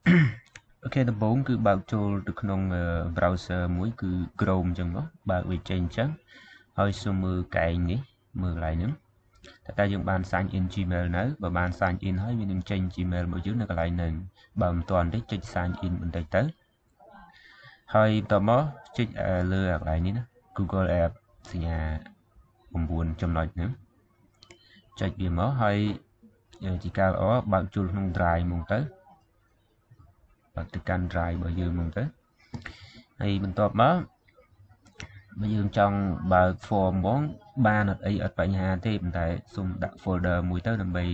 okដំបូងគឺបើកចូលទៅក្នុង browser មួយគឺ Chrome អញ្ចឹងមកបើកវាចេញអញ្ចឹងហើយសុំមើលកែងនេះមើលកន្លែងហ្នឹងតែយើងបាន sign in Gmail នៅបើបាន sign in ហើយវានឹងចេញ Gmail របស់យើងនៅកន្លែងហ្នឹងបើមិនទាន់ទេចុច sign in បន្តិចទៅហើយបន្តមកចុចលើកន្លែងនេះណា Google App សញ្ញា9ចំណុចហ្នឹងចុចវាមកហើយជាការល្អបើកចូលក្នុង Drive មកទៅបើកទៅកាន់ Drive របស់យើងមកទៅហើយបន្ទាប់មកបើយើងចង់បើក form ហ្មងបានអត់អីអត់បញ្ហាទេប៉ុន្តែសូមដាក់ folder មួយទៅដើម្បី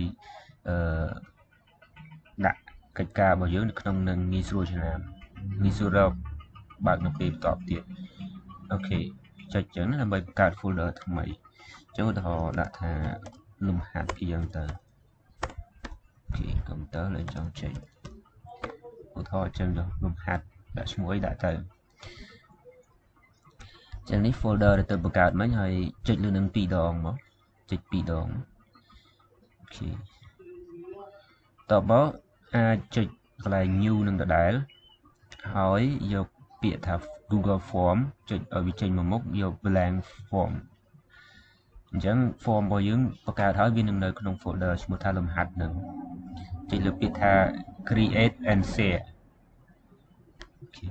ដាក់កិច្ចការរបស់យើងនៅក្នុងនឹងងាយស្រួលឆ្នាំងាយស្រួលរកបើកនៅពេលបន្ទាប់ទៀតអូខេចុចចឹងដើម្បីបង្កើត folder ថ្មីអញ្ចឹងឧទាហរណ៍ដាក់ថាលំហាត់ពីយ៉ាងទៅអូខេកុំព្យូទ័រលេងចង់ចេញឧទាហរណ៍ចឹងទៅលំហាត់ដាក់ឈ្មោះអីដាក់ទៅចឹងនេះ folder ដែលទៅបង្កើតមិញហើយចុចលើនឹង2ដងមកចុច2ដងអូខេតបមកអាចចុចកន្លែង new នឹងដដែលហើយយកពាក្យថា Google Form ចុចឲ្យវាចេញមកមុខយក blank form អញ្ចឹង form របស់យើងបង្កើតហើយវានឹងនៅក្នុង folder ឈ្មោះថាលំហាត់នឹងចុចលើពាក្យថា create and share អូខេ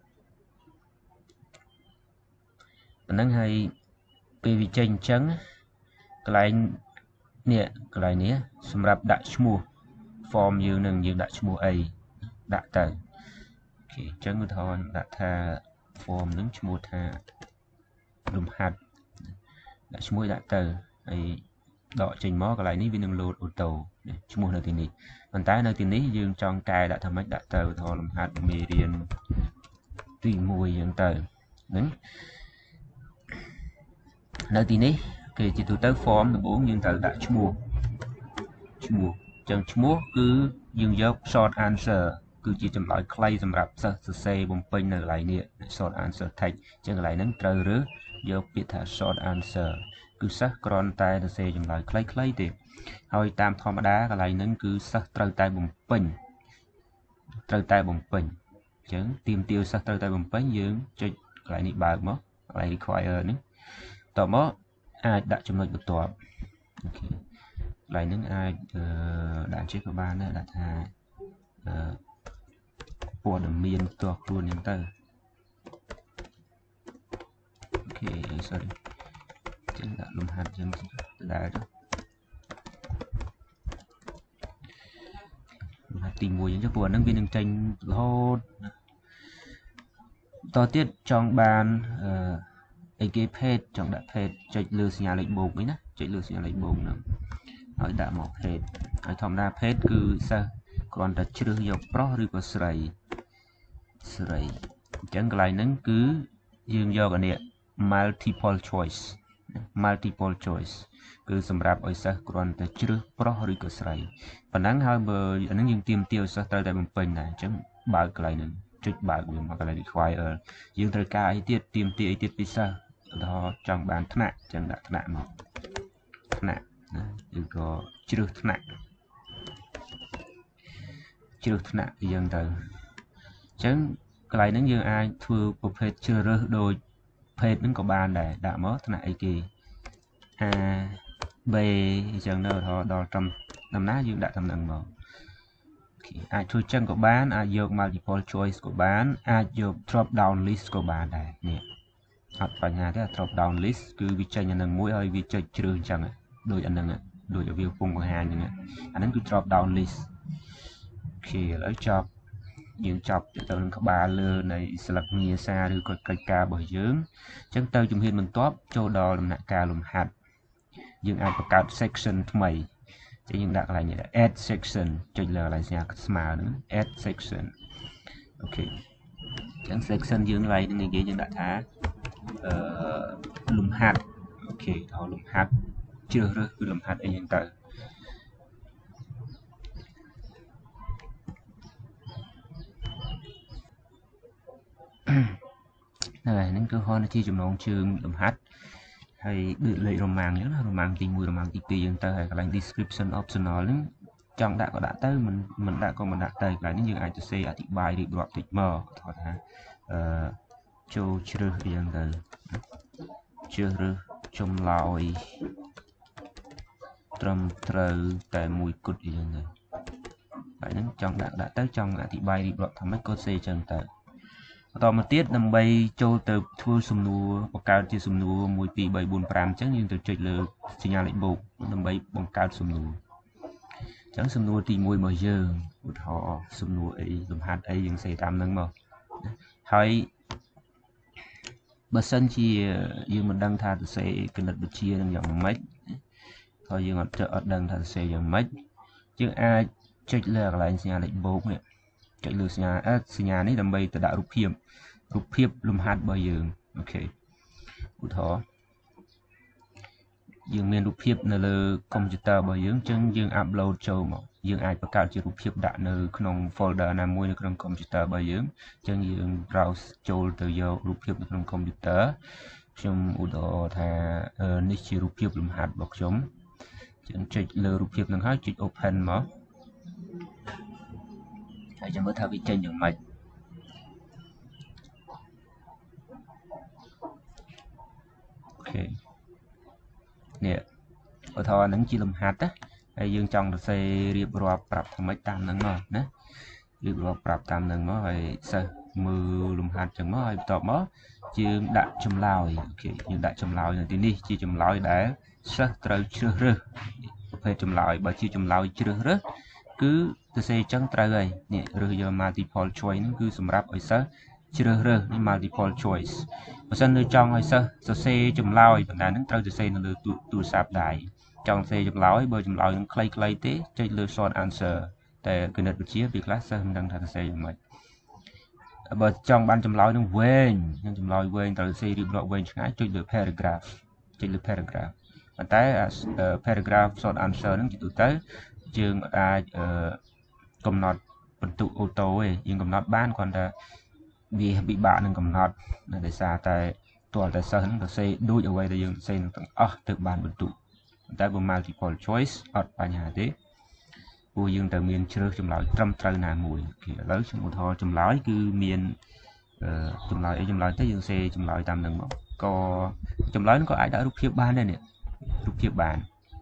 ប៉ុណ្ណឹងហើយពេលវាចេញអញ្ចឹងកន្លែងនេះសម្រាប់ដាក់ឈ្មោះ form យើងនឹងយើងដាក់ឈ្មោះអីដាក់ទៅអូខេអញ្ចឹងឧទាហរណ៍ដាក់ថា form នឹងឈ្មោះថាលំហាត់ដាក់ឈ្មោះដាក់ទៅហើយដកចេញមកកន្លែងនេះវានឹង load auto ឈ្មោះនៅទីនេះប៉ុន្តែនៅទីនេះយើងចង់កែដាក់ថាម៉េចដាក់ទៅឧទាហរណ៍លំហាត់មេរៀនទី1អញ្ចឹងទៅហ្នឹងនៅទីនេះគេជាទូទៅ form ដំបូងយើងត្រូវដាក់ឈ្មោះអញ្ចឹងឈ្មោះគឺយើងយក short answer គឺជាចម្លើយខ្លីសម្រាប់សិស្សសរសេរបំពេញនៅកន្លែងនេះ short answer text អញ្ចឹងកន្លែងហ្នឹងត្រូវរើសយកពាក្យថា short answer គឺសិស្សគ្រាន់តែសរសេរចម្លើយខ្លីៗទេហើយតាមធម្មតាកន្លែងហ្នឹងគឺសិស្សត្រូវតែបំពេញអញ្ចឹងទាមទារសិស្សត្រូវតែបំពេញយើងចុចកន្លែងនេះបើកមកកន្លែង require នេះតមកអាចដាក់ចំណុចបន្ទាប់អូខេកន្លែងហ្នឹងអាចដាក់ចេះក៏បានដែរដាក់ថាព័ត៌មានផ្ទាល់ខ្លួនអញ្ចឹងទៅអូខេ sorry ចឹងដាក់លំហាត់អញ្ចឹងទៅដែរទៅលំហាត់ទី1អញ្ចឹងព្រោះអាហ្នឹងវានឹងចេញរហូតតទៀតចង់បានអីគេ page ចង់ដាក់ page ចុចលើសញ្ញាលេខបូកនេះណាចុចលើសញ្ញាលេខបូកហ្នឹងហើយដាក់មក page ហើយធម្មតា page គឺសិស្សគ្រាន់តែជ្រើសយកប្រុសឬក៏ស្រីអញ្ចឹងកន្លែងហ្នឹងគឺយើងយកអានេះ multiple choice គឺសម្រាប់ឲ្យសិស្សគ្រាន់តែជ្រើសប្រុសឬក៏ស្រីប៉ុណ្ណឹងហើយបើអាហ្នឹងយើងទាមទារសិស្សត្រូវតែបំពេញដែរអញ្ចឹងបើកកន្លែងហ្នឹងចុចបើកវាមកកន្លែង require យើងត្រូវការអីទៀតទាមទារអីទៀតពីសិស្សឧទាហរណ៍ចង់បានថ្នាក់អញ្ចឹងដាក់ថ្នាក់មកថ្នាក់ណាឬក៏ជ្រើសថ្នាក់អញ្ចឹងទៅអញ្ចឹងកន្លែងហ្នឹងយើងអាចធ្វើប្រភេទជ្រើសរើសដូច page ហ្នឹងក៏បានដែរដាក់មកថ្នាក់អីគេ A B អញ្ចឹងដល់ដល់ត្រឹមដំណាយើងដាក់តំណឹងមកអាចធ្វើចឹងក៏បានអាចយក multiple choice ក៏បានអាចយក drop down list ក៏បានដែរនេះអត់បញ្ហាទេ drop down list គឺវាចេញអានឹងមួយហើយវាចុចជ្រើសអញ្ចឹងដូចអានឹងដូចវាពងបង្ហាញអញ្ចឹងអានឹងគឺ drop down list អូខេឥឡូវយើងចប់ទៅនឹងក្បាលលើនៃស្លឹកងារសារឬក៏កិច្ចការរបស់យើងអញ្ចឹងទៅជំហានបន្ទាប់ចូលដល់ដំណាក់កាលលំហាត់យើងអាចបង្កើត section ថ្មីចឹងយើងដាក់កន្លែងនេះ add section ចុចលើកន្លែងសញ្ញាស្មើហ្នឹង add section អូខេចឹង section យើងកន្លែងនេះនិយាយយើងដាក់ថាលំហាត់អូខេដល់លំហាត់ជ្រើសរើសគឺលំហាត់អីហ្នឹងទៅហើយហ្នឹងគឺហនជាចំណងជើងលំហាត់ហើយដូចលេខរ៉ូម៉ាំងអញ្ចឹងណារ៉ូម៉ាំងទី1រ៉ូម៉ាំងទី2អញ្ចឹងទៅហើយកន្លែង description optional ហ្នឹង trong đã có đã tới mình đã có mình đã tới cái những ai sẽ ở thị bài đi đoạt tịch mờ thôi ha châu chưa hiện từ chưa trong lòi trầm trời tại mùi cụt gì này phải những trong đã tới trong thị bài đi đoạt thằng mấy cô xe chân tớiต่อมาទៀតដើម្បីចូលទៅធ្វើសំណួរបង្កើតជាសំណួរ1 2 3 4 5អញ្ចឹងយើងទៅចុចលើសញ្ញាលេខបូកដើម្បីបង្កើតសំណួរអញ្ចឹងសំណួរទី1របស់យើងឧទាហរណ៍សំណួរអីលំហាត់អីយើងសេតាមនឹងមកហើយបើសិនជាយើងមិនដឹងថាសរសេរគណិតវិទ្យានឹងយ៉ាងម៉េចហើយយើងអត់ដឹងថាសរសេរយ៉ាងម៉េចយើងអាចចុចលើកន្លែងសញ្ញាលេខបូកនេះចុចលើសញ្ញានេះដើម្បីទៅដាក់រូបភាពលំហាត់របស់យើងអូខេឧទាហរណ៍យើងមានរូបភាពនៅលើកុំព្យូទ័ររបស់យើងអញ្ចឹងយើងអាប់ឡូតចូលមកយើងអាចបង្កើតជារូបភាពដាក់នៅក្នុង folder ណាមួយនៅក្នុងកុំព្យូទ័ររបស់យើងអញ្ចឹងយើង browse ចូលទៅយករូបភាពនៅក្នុងកុំព្យូទ័រខ្ញុំឧទាហរណ៍ថានេះជារូបភាពលំហាត់របស់ខ្ញុំអញ្ចឹងចុចលើរូបភាពនឹងហើយចុច open មកហើយចាំមើលថាវាចេញយ៉ាងម៉េចអូខេនេះឧទាហរណ៍ហ្នឹងជាលំហាត់ណាហើយយើងចង់សរសេររៀបរាប់ប្រាប់ថាម៉េចតាមហ្នឹងមកណារៀបរាប់ប្រាប់តាមហ្នឹងមកហើយសិស្សមើលលំហាត់ចឹងមកហើយបន្ទាប់មកយើងដាក់ចម្លើយអូខេយើងដាក់ចម្លើយនៅទីនេះជាចម្លើយដែលសិស្សត្រូវជ្រើសរើសប្រភេទចម្លើយបើជាចម្លើយជ្រើសរើសគឺសរសេរចឹងត្រូវហើយនេះរើសយក multiple choice ហ្នឹងគឺសម្រាប់ឲ្យសិស្សជ្រើសរើសនេះ multiple choice បើសិននៅចង់ឲ្យសិស្សសរសេរចម្លើយបណ្ដាហ្នឹងត្រូវសរសេរនៅលើទូរស័ព្ទដៃចង់សរសេរចម្លើយបើចម្លើយនឹងខ្លីៗទេចុចលើ short answer តែគណិតវិទ្យាវាខ្លះសិស្សមិនដឹងថាសរសេរយ៉ាងម៉េចបើចង់បានចម្លើយនឹងវែងនឹងចម្លើយវែងត្រូវសរសេររៀបរាប់វែងឆ្ងាយចុចលើ paragraph ចុចលើ paragraph ប៉ុន្តែ paragraph short answer ហ្នឹងជាទូទៅយើងអាចកំណត់បន្ទុកអូតូឯងយើងកំណត់បានគ្រាន់តែវាពិបាកនឹងកំណត់ដោយសារតែទាល់តែសិស្សហ្នឹងសរសេរដូចអ្វីដែលយើងសរសេរទាំងអស់ទៅបានបន្ទុកតែបើ multiple choice អត់បញ្ហាទេព្រោះយើងត្រូវមានជ្រើសចម្លើយត្រឹមត្រូវណាមួយឥឡូវខ្ញុំឧទាហរណ៍ចម្លើយគឺមានចម្លើយអីចម្លើយទៅយើងសេចម្លើយតាមនឹងមកក៏ចម្លើយក៏អាចដាក់រូបភាពបានដែរនេះរូបភាពបាន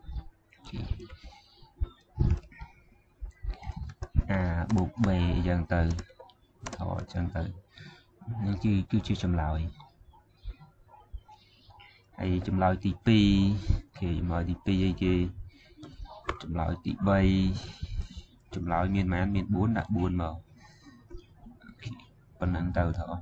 បូក b អញ្ចឹងទៅថតអញ្ចឹងទៅនេះគឺជាចម្លើយហើយចម្លើយទី2គេចម្លើយទី2អីគេចម្លើយទី3ចម្លើយមានប៉ុន្មានមាន4ដាក់4មកប៉ុណ្ណឹងទៅថត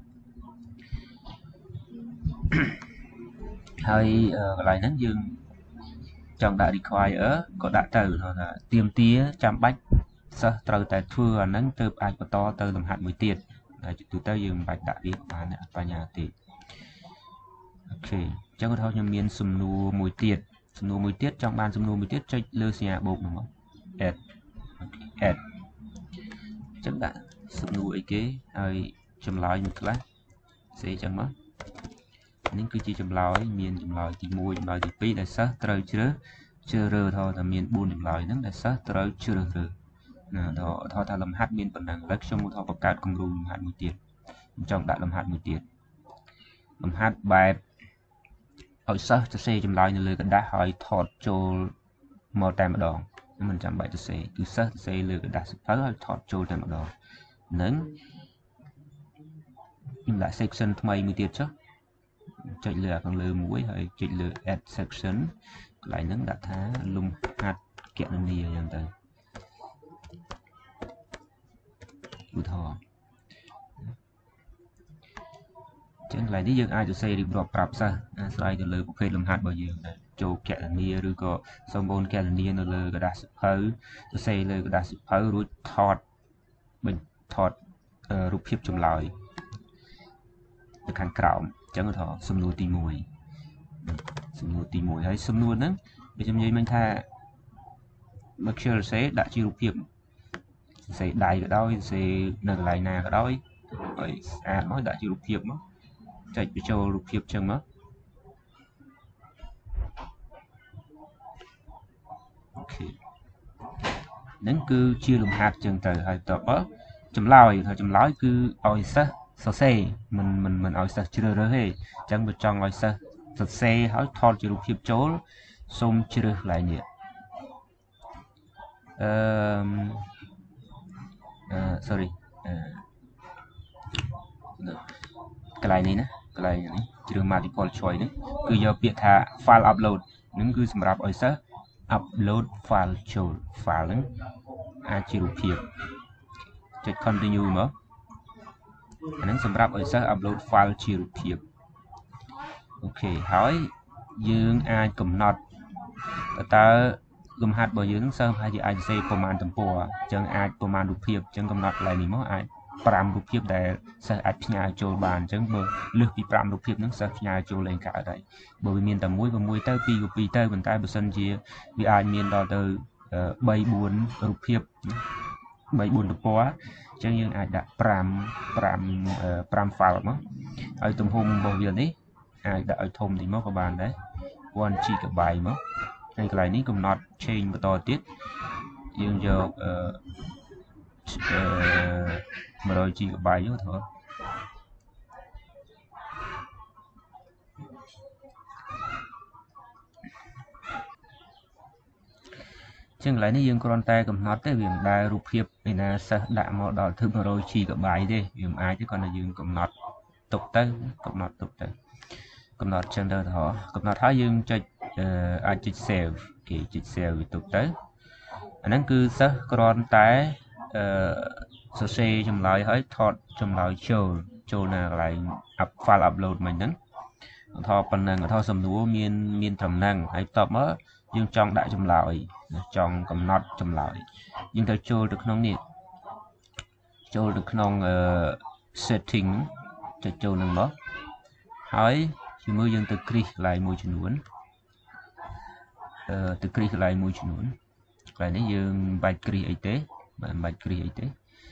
ហើយកន្លែងហ្នឹងយើងចង់ដាក់ require ក៏ដាក់ទៅថាទាមទារចាំបាច់សិស្សត្រូវតែធ្វើអាហ្នឹងទើបអាចបន្តទៅលំហាត់មួយទៀតហើយទូទៅយើងមិនបាច់ដាក់វាបានអត់បញ្ហាទេអូខេអញ្ចឹងឧទាហរណ៍ខ្ញុំមានសំណួរមួយទៀតចង់បានសំណួរមួយទៀតចុចលើសញ្ញាបូកហ្នឹងមក add អញ្ចឹងដាក់សំណួរអីគេហើយចម្លើយមួយខ្លះសេអញ្ចឹងមកនេះគឺជាចម្លើយមានចម្លើយទី1ចម្លើយទី2ដែលសិស្សត្រូវជ្រើសរើសថាមាន4ចម្លើយហ្នឹងដែលសិស្សត្រូវជ្រើសរើសណាដល់ថាលំហាត់មានប៉ុណ្ណឹងឥឡូវខ្ញុំមកបង្កើតគំរូលំហាត់មួយទៀតខ្ញុំចង់ដាក់លំហាត់មួយទៀតលំហាត់បែបឲ្យសិស្សសរសេរចម្លើយនៅលើกระดาษហើយថតចូលមកតែម្ដងមិនចាំបាច់សរសេរគឺសិស្សសរសេរលើกระดาษសៀវភៅហើយថតចូលតែម្ដងហ្នឹងខ្ញុំដាក់ section ថ្មីមួយទៀតចុះចុចលើខាងលើមួយហើយចុចលើ add section កន្លែងហ្នឹងដាក់ថាលំហាត់គណនាអញ្ចឹងទៅឧទាហរណ៍ចឹងកន្លែងនេះយើងអាចសរសេររៀបរាប់ប្រាប់សិស្សអាស្រ័យទៅលើប្រភេទលំហាត់របស់យើងដែរចូលគណនាឬក៏សម្បូរគណនានៅលើกระดาษសៀវភៅសរសេរលើกระดาษសៀវភៅរួចថតរូបភាពចម្លើយនៅខាងក្រោមអញ្ចឹងថាសំណួរទី1ហើយសំណួរហ្នឹងដូចខ្ញុំនិយាយមិញថាមក share សរសេរដាក់ជារូបភាពសរសេរដៃក៏ដោយសរសេរនៅកន្លែងណាក៏ដោយហើយស្អាតមកដាក់ជារូបភាពមកចុចបញ្ចូលរូបភាពអញ្ចឹងមកអូខេ nâng cứ chia lùm hạt chân từ hai tập á chấm lòi cứ oi sơ xe mình oi sơ chưa rơ hề chẳng bị trong oi sơ xe hỏi thon chỉ lục hiệp chỗ xôm chưa lại nhỉ sorry cái này nè cái này chưa multiple choice đấy cứ giờ biệt thà file upload nâng cứ sầm rạp oi sơ upload file chỗ file nâng chỉ lục hiệp chạy continue mà anh ấy sầm rạp oi sơ upload file chỉ lục hiệp ok hỏi dương ai cầm nọt ta lùm hạt bởi dương sơ hay gì ai xâyประมาณ tầm bùa chẳng ai ประมาณ lục hiệp chẳng cầm nọt lại ní mó ai 5 lục hiệp để sơ ai nhàចូលបាន chẳng bờ lược bị 5 lục hiệp nó sơ nhàចូលlên cả đấy bởi vì miền tầm muối và muối tới pi tới mình tay bờ sân chia vì ai miền đó từ 3-4 lục hiệp 3-4 lục bùa chẳng dương ai đã 5 file mà ở tầm hôm bao giờ đấy ai đã ở thùng thì mới có bàn đấy 1 GB mà cái này ní cũng not change và to tiết dương cho 10 GB nữa thôi chừng lại ní dương con tay cầm not tới việc đài rụp hiệp vì là sẽ đã một đỏ thứ 10 GB đi dùng ai chứ còn là dương cầm not tục tới cầm not chân đời họ cầm not thái dương cho ai chích sale kỳ chích sale tục tới anh ấy cứ sẽ con tay số xe trong lại hết thọt trong lại châu là lại file upload mình nắng thọ phần năng thọ sầm núa miên trầm năng hay tập mới dương trong đại trong lại trong cầm nọt trong lại nhưng theo châu được nông nhiệt châu được nông setting cho châu năng đó hỏi chỉ mới dương từ click lại môi trường muốn từ click lại môi trường muốn lại nếu dương bài create bài create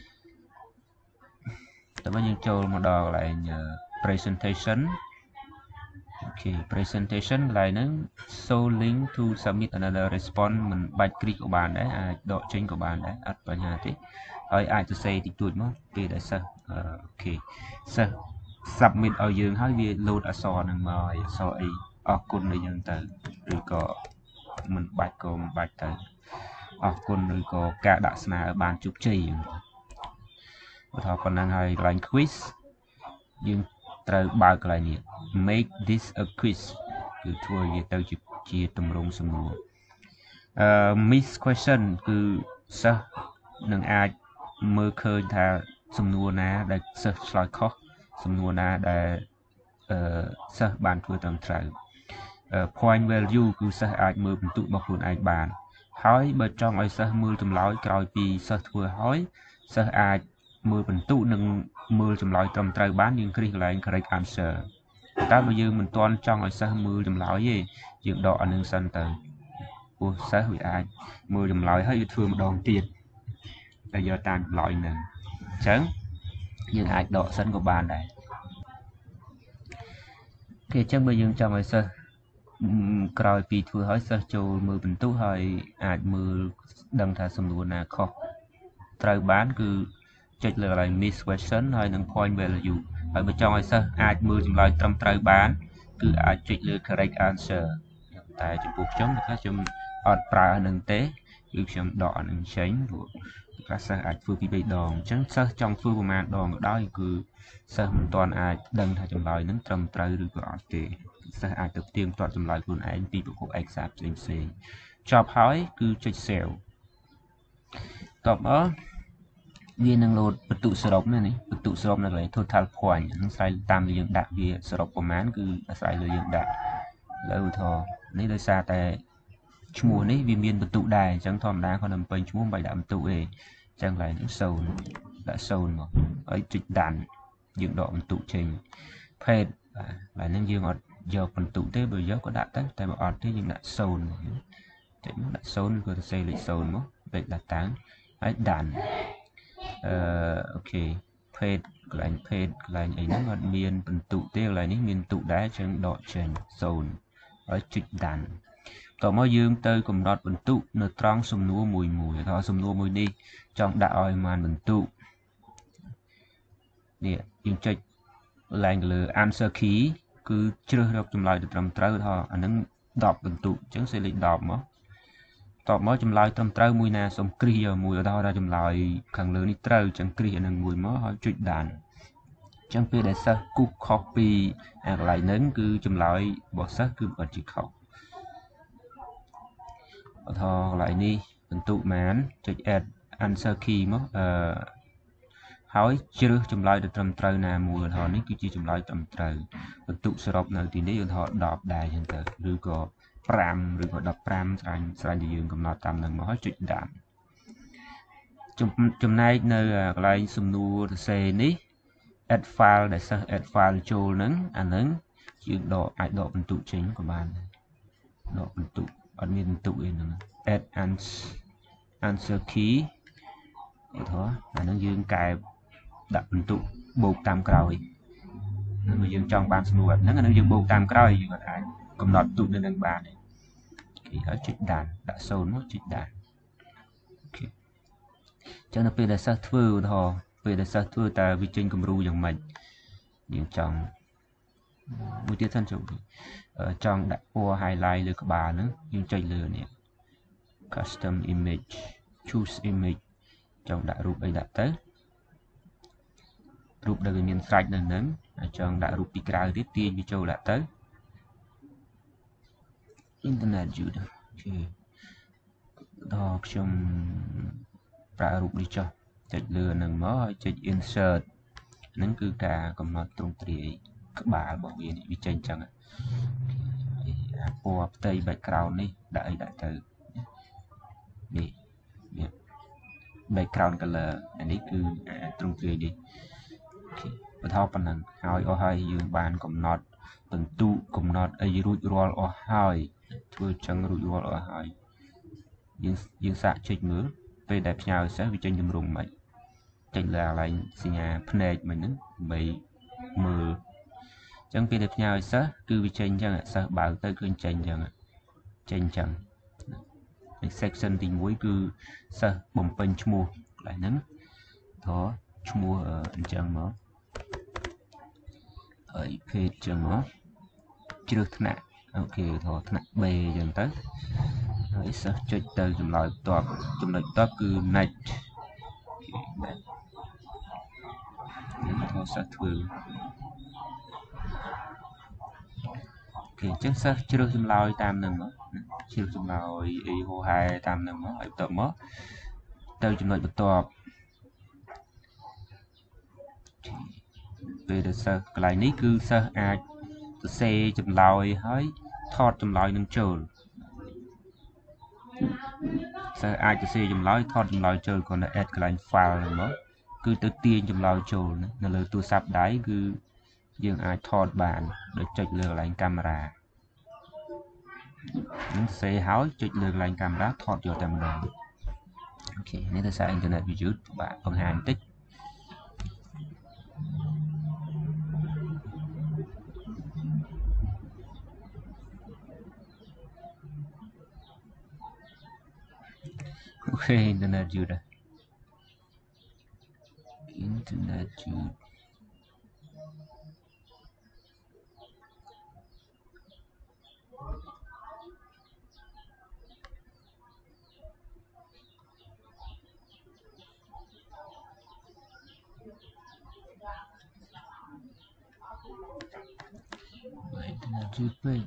tại bao nhiêu châu mà đò lại presentation ok presentation lại nó show link to submit another response mình bài click của bạn đấy độ trên của bạn đấy vào nhà thế rồi ai to say thì tuổi mất về để sao ok sao submit ở dương hỏi về load ở so năng mời so ấy ở cùng người dân từ rồi có mình bài từ ở cùng rồi có cả đã sna ở bàn chụp chỉ thọ còn đang hay line quiz dương từ ba cái này make this a quiz cứ thua về từ chia tầm rung sầm nua miss question cứ sao nâng ai mơ khơi thà sầm nua ná để search like khó sầm nua ná để sao bàn thua tầm trời point value cứ sao ai mơ tụ bọc luôn ai bàn hỏi bởi trong ai sao mưa tầm lói còi vì sao thua hỏi sao ai mưa bình tụ nâng mưa chùm lói tầm trời bán nhưng khi lại correct answer ta bây giờ mình toán trong ai sao mưa chùm lói gì dựng đỏ nâng sân tờ ủa sao hủy ai mưa chùm lói hết thương đòn tiền bây giờ tàn lói nâng chấn nhưng ai đỏ sân của bàn này thì chắc bây giờ trong ai sao còi vì thua hỏi sao châu mưa bình tụ hỏi ai mưa đăng thả xâm luôn là khó trời bán cứ chạy lại miss question hay nâng point value ở bên trong ai sao ai mưa chùm lại trong trời bán cứ ai chạy lên correct answer tại chụp buộc chống các chùm ọt pra nâng tế cứ chùm đỏ nâng tránh của các sao ai phương bị đòn chẳng sao trong phương của mạng đòn ở đó cứ sao mình toàn ai đăng thả chùm lại nâng trong trời được gọi kì sao ai tập tiên toàn chùm lại luôn anh bị bộ cục exact lên xe chọc hỏi cứ chạy xèo tập đó viên năng load bật tụ srop này bật tụ srop là lấy total point nó sai tam là dựng đạt vì srop của mán cứ sai là dựng đạt lâu thò lấy đời xa tại mùa này vì miền bật tụ đài chẳng thòm đá còn nằm bên chúng bài đạm tụ ấy chẳng lại những sầu đã sầu mà ấy trịch đàn dựng độ bật tụ trình phê lại nên dương ở giờ bật tụ thế bây giờ có đạt tới tại mà ở thế nhưng đã sầu thì nó đã sầu rồi xây lịch sầu nó vậy là tán ấy đàn ok phê lại ấy nó còn miền phần tụ tiêu lại những miền tụ đá chân đọ trên zone ở trịch đàn ต่อមកយើងទៅកំណត់បន្ទុកនៅត្រង់សំណួរមួយថាសំណួរមួយនេះចង់ដាក់ឲ្យបានបន្ទុកនេះយើងចុចឡើងលើ answer key គឺជ្រើសរកចម្លើយទៅត្រឹមត្រូវថាអានឹង10បន្ទុកអញ្ចឹងសេលេខ10មកតបមកចម្លើយត្រឹមត្រូវមួយណាសូមគ្រីសយកមួយឧទាហរណ៍ថាចម្លើយខាងលើនេះត្រូវអញ្ចឹងគ្រីសអានឹងមួយមកហើយចុចដានអញ្ចឹងពេលដែលសិស្សគូសខុសពីអាកន្លែងហ្នឹងគឺចម្លើយរបស់សិស្សគឺអត់ជាខុសឧទាហរណ៍កន្លែងនេះបន្ទុកម៉ានចុច add answer key មកហើយជ្រើសចម្លើយទៅត្រឹមត្រូវណាមួយឧទាហរណ៍នេះគឺជាចម្លើយត្រឹមត្រូវបន្ទុកសរុបនៅទីនេះឧទាហរណ៍10ដែរអញ្ចឹងទៅឬក៏5ឬក៏15ស្រាញ់ដែលយើងកំណត់តាមនឹងមកហើយចុចដានចំណែកនៅកន្លែងសំណួរសរសេរនេះ add file ដែលសិស្ស add file ចូលហ្នឹងអាហ្នឹងយើងអាចដកបន្ទុកចេញក៏បានដកបន្ទុកអត់មានបន្ទុកអីហ្នឹង add answer key ឧទាហរណ៍អាហ្នឹងយើងកែដាក់បន្ទុកបូកតាមក្រោយnếuយើងចង់បានសំណួរបែបហ្នឹងអានឹងយើងបូកតាមក្រោយយើងអាចកំណត់បន្ទុកនៅនឹងបានគេហើយចុចដានដាក់0មកចុចដានអូខេចឹងនៅពេលដែលសិស្សធ្វើឧទាហរណ៍ពេលដែលសិស្សធ្វើតើវាចេញគំរូយ៉ាងម៉េចយើងចង់មួយទៀតសិនចូលចង់ដាក់ពណ៌ highlight លើក្បាលហ្នឹងយើងចុចលើនេះ custom image choose image ចង់ដាក់រូបអីដាក់ទៅរូបដែលវាមានស្រេចនៅហ្នឹងចង់ដាក់រូបពីក្រៅទៀតទាញវាចូលដាក់ទៅ internet view អូខេដល់ខ្ញុំប្រើរូបនេះចុះចុចលើហ្នឹងមកហើយចុច insert ហ្នឹងគឺការកំណត់ទ្រង់ទ្រាយក្បាលរបស់វានេះវាចេញអញ្ចឹងពណ៌ផ្ទៃ background នេះដាក់អីដាក់ទៅនេះ background color អានេះគឺទ្រង់ទ្រាយនេះបន្ថែមប៉ុណ្ណឹងហើយអស់ហើយយើងបានកំណត់បន្ទុកកំណត់អីរួចរាល់អស់ហើយធ្វើចឹងរួចរាល់អស់ហើយយើងសាកចុចមើលពេលដែលផ្ញើសិស្សវាចេញទម្រង់មិនចុចលើកន្លែងសញ្ញាភ្នែកមិញហ្នឹងដើម្បីមើលចឹងពេលដែលផ្ញើឲ្យសិស្សគឺវាចេញចឹងសិស្សបើកទៅឃើញចេញចឹងចេញចឹង section ទី1គឺសិស្សបំពេញឈ្មោះកន្លែងហ្នឹងថតឈ្មោះអញ្ចឹងមកហើយ page ចឹងមកជ្រើសថ្នាក់អូខេថតថ្នាក់ B ចឹងទៅហើយសិស្សចុចទៅចម្លើយបន្ទាប់ចំណុចបន្ទាប់គឺ next នេះថតសិស្សធ្វើអូខេអញ្ចឹងសិស្សជ្រើសចម្លើយតាមនឹងមកជ្រើសចម្លើយអីហោហែតាមនឹងមកហើយបន្ទាប់មកទៅចំណុចបន្ទាប់ពេលដែលសិស្សកន្លែងនេះគឺសិស្សអាចសរសេរចម្លើយហើយថតចម្លើយនឹងចូលសិស្សអាចសរសេរចម្លើយថតចម្លើយចូលគ្រាន់តែ add កន្លែង file ហ្នឹងមកគឺទៅទាញចម្លើយចូលនៅលើទូរស័ព្ទដៃគឺយើងអាចថតបានដោយចុចលើកន្លែងកាមេរ៉ានឹងសេហើយចុចលើកន្លែងកាមេរ៉ាថតយកតែម្ដងអូខេនេះទៅសារ internet view បាទបង្ហាញបន្តិចអូខេ internet view ដែរ internet view internet view page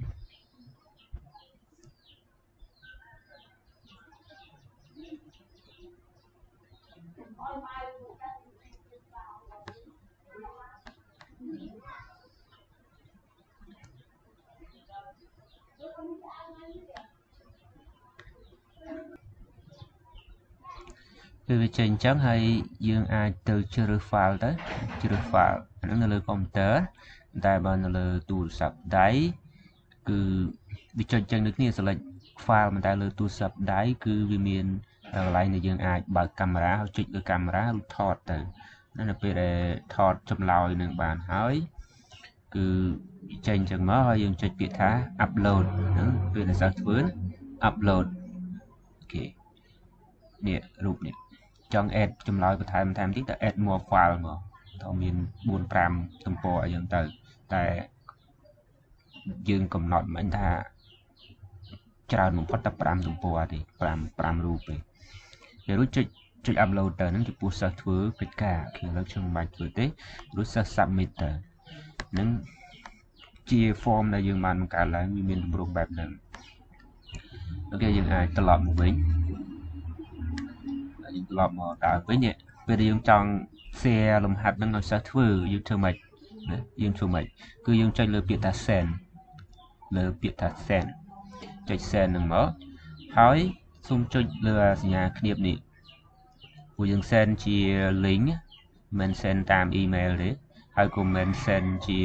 ពេលវាចេញអញ្ចឹងហើយយើងអាចទៅជ្រើស file ទៅជ្រើស file អាហ្នឹងនៅលើកុំព្យូទ័រតែបើនៅលើទូរស័ព្ទដៃគឺវាចុចចឹងដូចគ្នា select file មិនតែលើទូរស័ព្ទដៃគឺវាមានកន្លែងដែលយើងអាចបើកកាមេរ៉ាហើយចុចលើកាមេរ៉ារួចថតទៅនៅពេលដែលថតចម្លើយនឹងបានហើយគឺចេញចឹងមកហើយយើងចុចពាក្យថា upload ហ្នឹងពេលដែលសិស្សធ្វើ upload ok nèรูปnè trong add ចម្លើយបន្ថែមតិចតែ add more file មកតើមាន4-5ទំព័រអីចឹងទៅតែយើងកំណត់មិនថាច្រើនបំផុតតែ5ទំព័រទេ5រូបទេហើយរួចចុច upload ទៅហ្នឹងចំពោះសិស្សធ្វើកិច្ចការគឺលើកខ្ញុំមិនបាច់ធ្វើទេរួចសិស្ស submit ទៅហ្នឹងជា form ដែលយើងបានបង្កើតឡើងវាមានទម្រង់បែបហ្នឹងអូខេយើងអាចត្រឡប់មកវិញយើងត្រឡប់មកដើមវិញពេលយើងចង់ share លំហាត់ហ្នឹងឲ្យសិស្សធ្វើយើងធ្វើម៉េចណាយើងធ្វើម៉េចគឺយើងចុចលើពាក្យថា send លើពាក្យថា send ចុច send ហ្នឹងមកហើយសូមចុចលើសញ្ញាឃ្នាបនេះពួកយើង send ជា link មិន send តាម email ទេហើយក៏មិន send ជា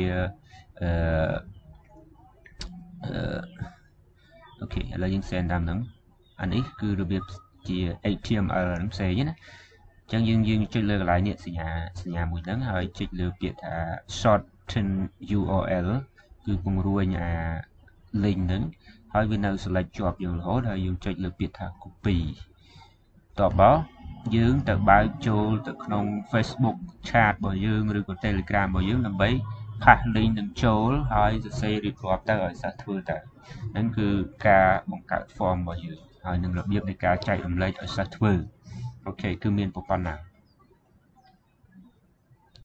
អូខេឥឡូវយើង send តាមហ្នឹងអានេះគឺរបៀបជា HTML ហ្នឹងផ្សេងណាអញ្ចឹងយើងចុចលើកន្លែងនេះសញ្ញាមួយហ្នឹងហើយចុចលើពាក្យថា shorten URL គឺពង្រួញអា link ហ្នឹងហើយវានៅ select ជាប់យើងរហូតហើយយើងចុចលើពាក្យថា copy តបយើងទៅបើកចូលទៅក្នុង Facebook chat របស់យើងឬក៏ Telegram របស់យើងដើម្បីផាស link នឹងចូលហើយសរសេររៀបរាប់ទៅឲ្យសិស្សធ្វើទៅហ្នឹងគឺការបង្កើត form របស់យើងហើយនឹងរបៀបនៃការចែករំលែកឲ្យសិស្សធ្វើអូខេគឺមានប៉ុណ្ណា